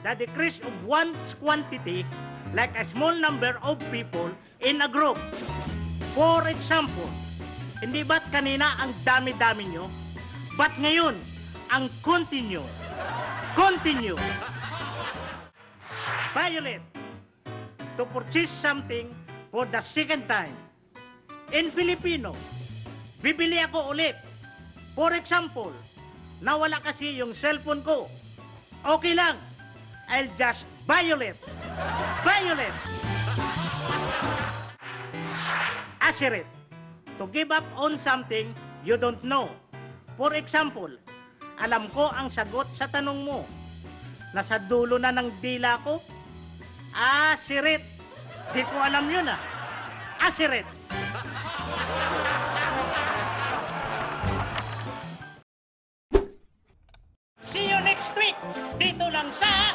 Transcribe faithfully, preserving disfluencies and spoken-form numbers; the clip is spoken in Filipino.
the decrease of one's quantity like a small number of people in a group. For example, hindi ba't kanina ang dami-dami nyo? Ba't ngayon, ang continue? Continue. Violet, to purchase something for the second time. In Filipino, bibili ako ulit. For example, nawala kasi yung cellphone ko. Okay lang, I'll just violet. Violet. Aseret, to give up on something you don't know. For example, alam ko ang sagot sa tanong mo. Nasa dulo na ng dila ko. Aseret. Di ko alam yun ah. Aseret. See you next week. Dito lang sa